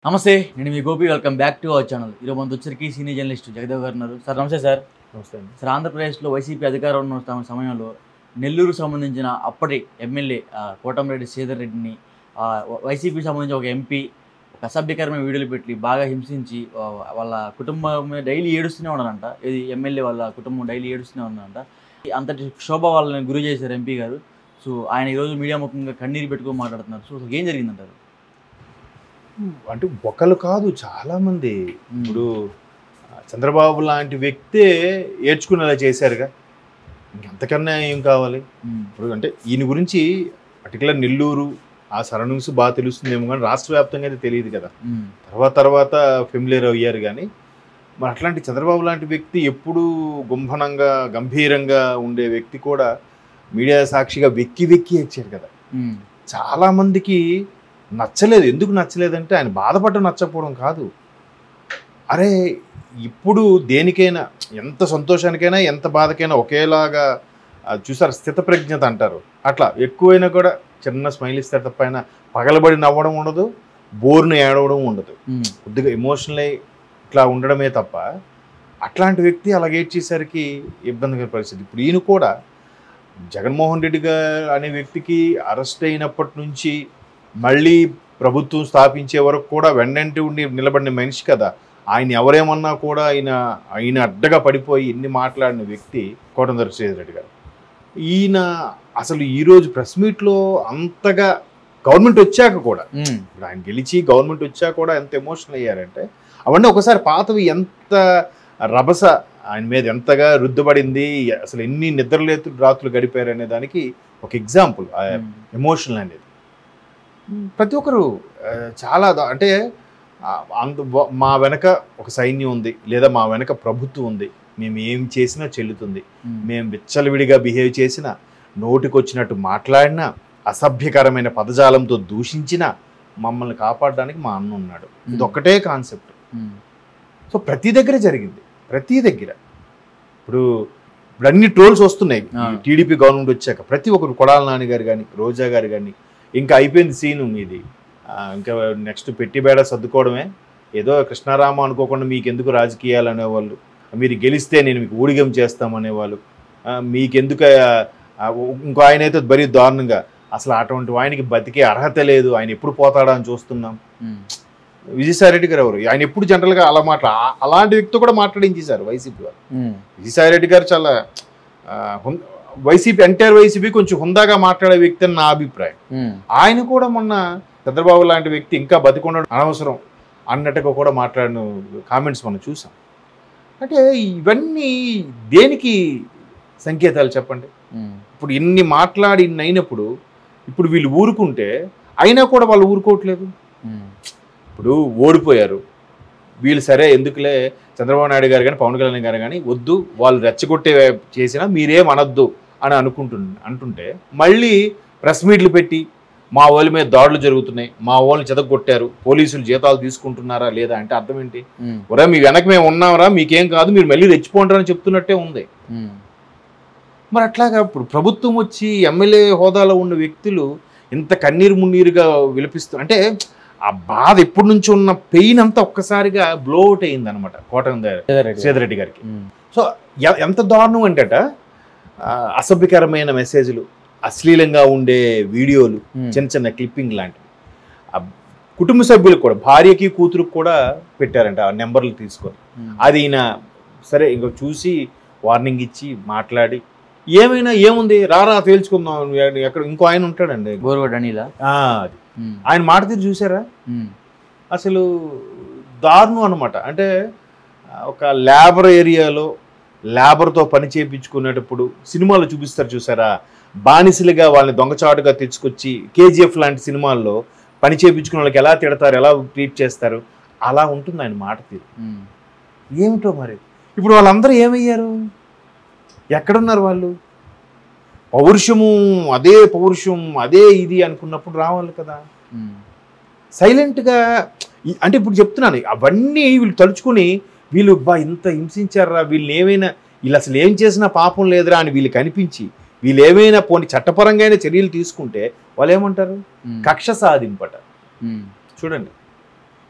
నమస్తే, నేను మీ Gopi. Welcome back to our channel. ఈరోజు మన వచ్చరికి సీనియర్ జర్నలిస్ట్ జగదేవ్ గారు ఉన్నారు. సార్ నమస్తే. సార్ నమస్తే అండి. సార్, ఆంధ్రప్రదేశ్లో వైసీపీ అధికారం ఉన్న సమయంలో నెల్లూరు సంబంధించిన అప్పటి ఎమ్మెల్యే కోటమిరెడ్డి శ్రీధర్ రెడ్డిని వైసీపీ సంబంధించిన ఒక ఎంపీ ఒక అసభ్యకరమైన వీడియోలు పెట్టి బాగా హింసించి వాళ్ళ కుటుంబం డైలీ ఏడుస్తూనే ఉన్నారంట. ఇది ఎమ్మెల్యే వాళ్ళ కుటుంబం డైలీ ఏడుస్తూనే ఉన్నారంట. అంతటి శోభ వాళ్ళని గురి చేశారు ఎంపీ గారు. సో ఆయన ఈరోజు మీడియా ముఖంగా కన్నీరు పెట్టుకొని మాట్లాడుతున్నారు. సో ఏం జరిగిందంటారు? అంటే ఒకళ్ళు కాదు, చాలామంది. ఇప్పుడు చంద్రబాబు లాంటి వ్యక్తే ఏడ్చుకునేలా చేశారుగా, ఇంకెంతకన్నా ఏం కావాలి? ఇప్పుడు అంటే ఈయన గురించి పర్టికులర్ నెల్లూరు ఆ సరౌండింగ్స్ బాగా తెలుస్తుందేమో, కానీ రాష్ట్ర వ్యాప్తంగా అయితే తెలియదు కదా. తర్వాత ఫెమిలియర్ అయ్యారు. కానీ మరి అట్లాంటి చంద్రబాబు లాంటి వ్యక్తి ఎప్పుడూ గుంభనంగా గంభీరంగా ఉండే వ్యక్తి కూడా మీడియా సాక్షిగా వెక్కి ఏడ్చారు కదా. చాలామందికి నచ్చలేదు. ఎందుకు నచ్చలేదంటే ఆయన బాధపడడం నచ్చకపోవడం కాదు. అరే ఇప్పుడు దేనికైనా, ఎంత సంతోషానికైనా ఎంత బాధకైనా ఒకేలాగా చూసారు, స్థితప్రజ్ఞత అంటారు. అట్లా ఎక్కువైనా కూడా చిన్న స్మైల్ ఇస్తారు తప్ప ఆయన పగలబడి నవ్వడం ఉండదు, బోర్ను ఏడవడం ఉండదు. కొద్దిగా ఎమోషనల్ ఇట్లా ఉండడమే తప్ప అట్లాంటి వ్యక్తి అలాగే ఏడ్చేసరికి ఇబ్బందికర పరిస్థితి. ఇప్పుడు ఈయన కూడా జగన్మోహన్ రెడ్డి గారు అనే వ్యక్తికి అరెస్ట్ అయినప్పటి నుంచి మళ్ళీ ప్రభుత్వం స్థాపించే వరకు కూడా వెన్నంటి ఉండి నిలబడిన మనిషి కదా. ఆయన ఎవరేమన్నా కూడా ఆయన అడ్డగా పడిపోయి ఎన్ని మాట్లాడిన వ్యక్తి కోటమిరెడ్డి శ్రీధర్ రెడ్డి గారు. ఈయన అసలు ఈరోజు ప్రెస్ మీట్లో అంతగా గవర్నమెంట్ వచ్చాక కూడా, ఇప్పుడు ఆయన గెలిచి గవర్నమెంట్ వచ్చాక కూడా ఎంత ఎమోషనల్ అయ్యారంటే అవన్నీ ఒకసారి పాతవి ఎంత రభస ఆయన మీద ఎంతగా రుద్దుబడింది, అసలు ఎన్ని నిద్రలేతు రాత్రులు గడిపారు అనే దానికి ఒక ఎగ్జాంపుల్ ఎమోషనల్ అనేది. ప్రతి ఒక్కరు చాలా అంటే మా వెనక ఒక సైన్యం ఉంది, లేదా మా వెనక ప్రభుత్వం ఉంది, మేము ఏం చేసినా చెల్లుతుంది, మేము విచ్చలవిడిగా బిహేవ్ చేసినా, నోటికొచ్చినట్టు మాట్లాడినా, అసభ్యకరమైన పదజాలంతో దూషించినా మమ్మల్ని కాపాడడానికి మా అన్న ఉన్నాడు. ఇది ఒక్కటే కాన్సెప్ట్. సో ప్రతి దగ్గర జరిగింది, ప్రతి దగ్గర. ఇప్పుడు అన్ని ట్రోల్స్ వస్తున్నాయి టీడీపీ గవర్నమెంట్ వచ్చాక. ప్రతి ఒక్కరు, కొడాల నాని గారు కానీ, రోజా గారు కానీ, ఇంకా అయిపోయింది సీను మీది, ఇంకా నెక్స్ట్ పెట్టి బేడ సర్దుకోవడమే, ఏదో కృష్ణారామ అనుకోకుండా మీకు ఎందుకు రాజకీయాలు అనేవాళ్ళు, మీరు గెలిస్తే నేను మీకు ఊడిగం చేస్తామనేవాళ్ళు, మీకెందుకు. ఇంకో ఆయన అయితే మరీ దారుణంగా, అసలు అటువంటి ఆయనకి బతికే అర్హత లేదు, ఆయన ఎప్పుడు పోతాడా అని చూస్తున్నాం. విజయసాయిరెడ్డి గారు ఎవరు? ఆయన ఎప్పుడు జనరల్గా అలా అలాంటి వ్యక్తి కూడా మాట్లాడించేశారు వైసీపీ వారు. విజయసాయిరెడ్డి గారు చాలా వైసీపీ ఎంటైర్ వైసీపీ కొంచెం హుందాగా మాట్లాడే వ్యక్తి అని నా అభిప్రాయం. ఆయన కూడా మొన్న చంద్రబాబు లాంటి వ్యక్తి ఇంకా బతికొండడం అనవసరం అన్నట్టుగా కూడా మాట్లాడిన కామెంట్స్ మనం చూసాం. అంటే ఇవన్నీ దేనికి సంకేతాలు చెప్పండి? ఇప్పుడు ఇన్ని మాట్లాడి ఇన్ని అయినప్పుడు ఇప్పుడు వీళ్ళు ఊరుకుంటే అయినా కూడా వాళ్ళు ఊరుకోవట్లేదు. ఇప్పుడు ఓడిపోయారు వీళ్ళు, సరే ఎందుకులే చంద్రబాబు నాయుడు గారు కానీ పవన్ కళ్యాణ్ గారు కానీ వద్దు, వాళ్ళు రెచ్చగొట్టే చేసినా మీరేం అనొద్దు అని అంటుంటే మళ్ళీ ప్రెస్ మీట్లు పెట్టి మా వాళ్ళ మీద దాడులు జరుగుతున్నాయి, మా వాళ్ళని చెదగొట్టారు, పోలీసులు జీతాలు తీసుకుంటున్నారా లేదా అంటే అర్థం ఏంటి? ఒరే మీ వెనక మేము ఉన్నామరా, మీకేం కాదు, మీరు మళ్ళీ రెచ్చిపోంటారని అని చెప్తున్నట్టే ఉంది. మరి అట్లాగా ఇప్పుడు ప్రభుత్వం వచ్చి ఎమ్మెల్యే హోదాలో ఉన్న వ్యక్తులు ఇంత కన్నీరు మున్నీరుగా విలపిస్తూ, అంటే ఆ బాధ ఎప్పటి నుంచి ఉన్న పెయిన్ అంతా ఒక్కసారిగా బ్లోఅవుట్ అయింది అనమాట కోటమిరెడ్డి శ్రీధర్ రెడ్డి గారికి. సో ఎంత దారుణం అంటేట, అసభ్యకరమైన మెసేజ్లు, అశ్లీలంగా ఉండే వీడియోలు, చిన్న చిన్న క్లిప్పింగ్ లాంటివి కుటుంబ సభ్యులకు కూడా, భార్యకి కూతురుకు కూడా పెట్టారంట ఆ నెంబర్లు తీసుకొని. అది ఈయన సరే ఇంకో చూసి వార్నింగ్ ఇచ్చి మాట్లాడి ఏమైనా ఏముంది రారా తేల్చుకుందాం, ఎక్కడ ఇంకో ఆయన ఉంటాడండి అది ఆయన మాట తీరు చూసారా? అసలు దారుణం అనమాట. అంటే ఒక లేబర్ ఏరియాలో లేబర్తో పని చేయించుకునేటప్పుడు సినిమాలు చూపిస్తారు చూసారా, బానిసలుగా వాళ్ళని దొంగచాటుగా తెచ్చుకొచ్చి కేజీఎఫ్ లాంటి సినిమాల్లో పని చేయించుకునే వాళ్ళకి ఎలా తిడతారు, ఎలా ట్రీట్ చేస్తారు, అలా ఉంటుంది ఆయన మాట తీరు. ఏమిటో మరి ఇప్పుడు వాళ్ళందరూ ఏమయ్యారు? ఎక్కడున్నారు వాళ్ళు? పౌరుషము, అదే పౌరుషం, అదే ఇది అనుకున్నప్పుడు రావాలి కదా. సైలెంట్గా అంటే ఇప్పుడు చెప్తున్నాను, అవన్నీ వీళ్ళు తలుచుకుని వీళ్ళు ఇంత హింసించారా, వీళ్ళు ఏమైనా, వీళ్ళు అసలు ఏం చేసినా పాపం లేదురా అని వీళ్ళకి అనిపించి వీళ్ళు ఏమైనా పోనీ చట్టపరంగా చర్యలు తీసుకుంటే వాళ్ళు ఏమంటారు? కక్ష సాధింపట. చూడండి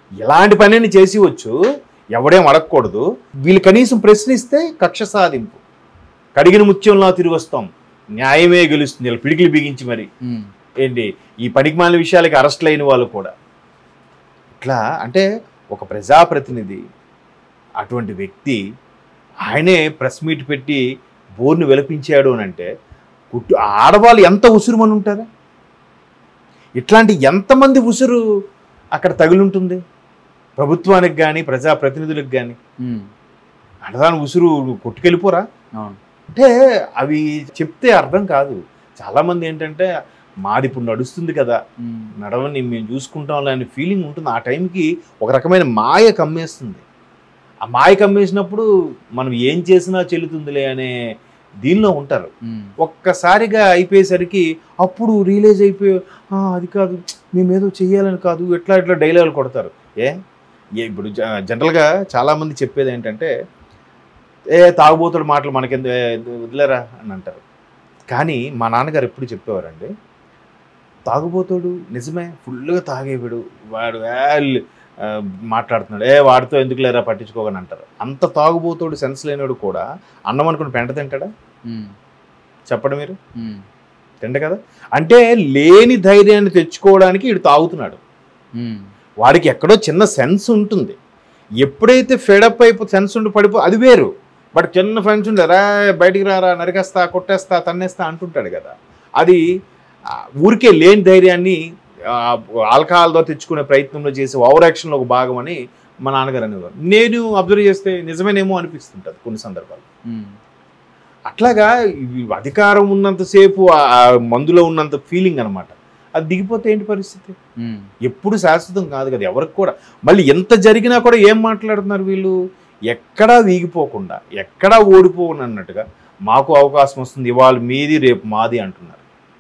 ఇలాంటి పనిని చేసి వచ్చు, ఎవడేం అడగకూడదు. వీళ్ళు కనీసం ప్రశ్నిస్తే కక్ష సాధింపు, కడిగిన ముత్యంలా తిరిగి వస్తాం, న్యాయమే గెలుస్తుంది, ఇలా పిడికిలు బిగించి మరి ఏంటి ఈ పనికిమాలిన విషయాలకి అరెస్ట్లు అయిన వాళ్ళు కూడా. ఇట్లా అంటే ఒక ప్రజాప్రతినిధి అటువంటి వ్యక్తి ఆయనే ప్రెస్ మీట్ పెట్టి బోర్ను వెలిపించాడు అని అంటే ఆడవాళ్ళు ఎంత ఉసురుమని ఉంటారా? ఇట్లాంటి ఎంతమంది ఉసురు అక్కడ తగులుంటుంది ప్రభుత్వానికి కానీ ప్రజాప్రతినిధులకు కానీ. ఆడదాని ఉసురు కొట్టుకెళ్ళిపోరా అంటే అవి చెప్తే అర్థం కాదు. చాలామంది ఏంటంటే మాది ఇప్పుడు నడుస్తుంది కదా, నడవని మేము చూసుకుంటాం అనే ఫీలింగ్ ఉంటుంది. ఆ టైంకి ఒక రకమైన మాయ కమ్మేస్తుంది. ఆ మాయ కమ్మేసినప్పుడు మనం ఏం చేసినా చెల్లుతుందిలే అనే దీనిలో ఉంటారు. ఒక్కసారిగా అయిపోయేసరికి అప్పుడు రియలైజ్ అయిపోయి అది కాదు, మేమేదో చెయ్యాలని కాదు, ఎట్లా డైలాగులు కొడతారు. ఇప్పుడు జనరల్గా చాలామంది చెప్పేది ఏంటంటే తాగుబోతుడు మాటలు మనకెందు వదిలేరా అని అంటారు. కానీ మా నాన్నగారు ఎప్పుడు చెప్పేవారండి, తాగుబోతుడు నిజమే ఫుల్గా తాగేవాడు, వాడు మాట్లాడుతున్నాడు, వాడితో ఎందుకు లేరా పట్టించుకోగని అంటారు. అంత తాగుబోతుడు సెన్స్ లేనివాడు కూడా అన్నం అనుకుని పెంట తింటాడా చెప్పండి మీరు? తింట కదా. అంటే లేని ధైర్యాన్ని తెచ్చుకోవడానికి వీడు తాగుతున్నాడు. వాడికి ఎక్కడో చిన్న సెన్స్ ఉంటుంది. ఎప్పుడైతే ఫెడప్ అయిపో సెన్స్ ఉండి పడిపో అది వేరు. బట్ చిన్న ఫ్రెండ్స్ ఉండే రా బయటికి రారా నరికేస్తా కొట్టేస్తా తన్నేస్తా అంటుంటాడు కదా, అది ఊరికే లేని ధైర్యాన్ని ఆల్కహాల్తో తెచ్చుకునే ప్రయత్నంలో చేసే ఓవర్ యాక్షన్లో ఒక భాగం అని మా నాన్నగారు అనేవారు. నేను అబ్జర్వ్ చేస్తే నిజమేనేమో అనిపిస్తుంటుంది కొన్ని సందర్భాలు. అట్లాగా అధికారం ఉన్నంతసేపు మందులో ఉన్నంత ఫీలింగ్ అనమాట. అది దిగిపోతే ఏంటి పరిస్థితి? ఎప్పుడు శాశ్వతం కాదు కదా ఎవరికి కూడా. మళ్ళీ ఎంత జరిగినా కూడా ఏం మాట్లాడుతున్నారు వీళ్ళు, ఎక్కడా వీగిపోకుండా ఎక్కడా ఓడిపోకుండా అన్నట్టుగా మాకు అవకాశం వస్తుంది, ఇవాళ మీది రేపు మాది అంటున్నారు.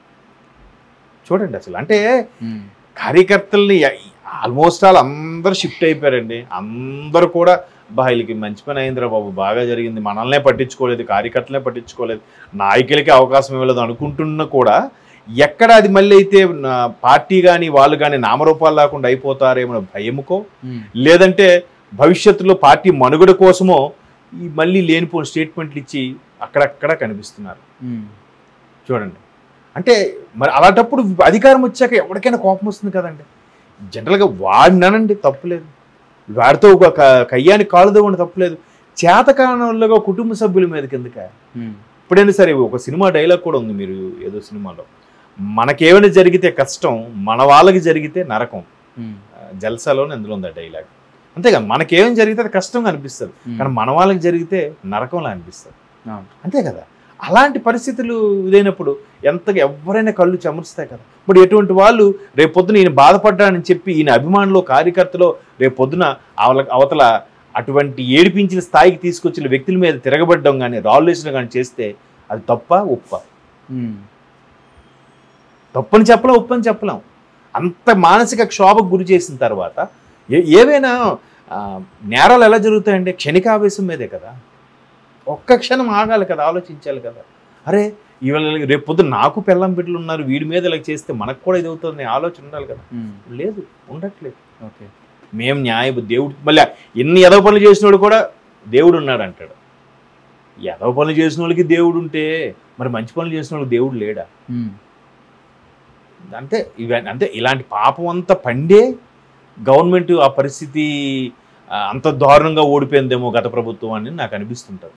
చూడండి అసలు అంటే కార్యకర్తల్ని ఆల్మోస్ట్ ఆల్ అందరూ షిఫ్ట్ అయిపోయారండి. అందరూ కూడా వీళ్ళకి మంచి పని అయిందిరా బాబు, బాగా జరిగింది, మనల్నే పట్టించుకోలేదు, కార్యకర్తలనే పట్టించుకోలేదు, నాయకులకి అవకాశం ఇవ్వలేదు అనుకుంటున్నా కూడా ఎక్కడ అది మళ్ళీ అయితే పార్టీ కానీ వాళ్ళు కానీ నామరూపాలు లేకుండా అయిపోతారేమో భయముకో, లేదంటే భవిష్యత్తులో పార్టీ మనుగడ కోసమో ఈ మళ్ళీ లేనిపోయిన స్టేట్మెంట్లు ఇచ్చి అక్కడక్కడ కనిపిస్తున్నారు. చూడండి అంటే మరి అలాంటప్పుడు అధికారం వచ్చాక ఎవరికైనా కోపం వస్తుంది కదండి. జనరల్గా వాడినానండి తప్పులేదు, వాడితో ఒక కయ్యానికి కాలుదేవండి తప్పులేదు, చేతకాలంలో కుటుంబ సభ్యుల మీద కిందక. ఇప్పుడైనా సరే ఒక సినిమా డైలాగ్ కూడా ఉంది మీరు ఏదో సినిమాలో, మనకేమైనా జరిగితే కష్టం, మన వాళ్ళకి జరిగితే నరకం. జల్సాలోనే అందులో ఉంది ఆ డైలాగ్. అంతేగా మనకేమైనా జరిగితే అది కష్టంగా అనిపిస్తుంది, కానీ మన వాళ్ళకి జరిగితే నరకంలా అనిపిస్తుంది. అంతే కదా. అలాంటి పరిస్థితులు ఇదైనప్పుడు ఎంతగా ఎవరైనా కళ్ళు చెమరుస్తాయి కదా. ఇప్పుడు ఎటువంటి వాళ్ళు రేపొద్దున ఈయన బాధపడ్డానని చెప్పి ఈయన అభిమానులు కార్యకర్తలు రేపొద్దున అవతల అటువంటి ఏడిపించిన స్థాయికి తీసుకొచ్చిన వ్యక్తుల మీద తిరగబడ్డం కానీ రాళ్ళు వేసడం కానీ చేస్తే అది తప్ప ఉప్ప? తప్పని చెప్పలేం, ఉప్పని చెప్పలేం. అంత మానసిక క్షోభకు గురి చేసిన తర్వాత ఏవైనా నేరాలు ఎలా జరుగుతాయండి? క్షణికావేశం మీదే కదా. ఒక్క క్షణం ఆగాలి కదా, ఆలోచించాలి కదా. అరే ఇవాళ రేపు పొద్దున నాకు పెళ్ళం బిడ్డలు ఉన్నారు, వీడి మీద ఇలా చేస్తే మనకు కూడా ఇది అవుతుంది ఆలోచన ఉండాలి కదా. లేదు, ఉండట్లేదు. ఓకే మేము దేవుడు మళ్ళీ ఎన్ని ఎదవ పనులు చేసినోడు కూడా దేవుడు ఉన్నాడు అంటాడు. ఎదవ పనులు చేసిన వాళ్ళకి దేవుడు ఉంటే మరి మంచి పనులు చేసిన వాళ్ళకి దేవుడు లేడా? అంటే ఇవన్నీ అంటే ఇలాంటి పాపం అంతా పండే గవర్నమెంట్ ఆ పరిస్థితి అంత దారుణంగా ఓడిపోయిందేమో గత ప్రభుత్వం అని నాకు అనిపిస్తుంటుంది.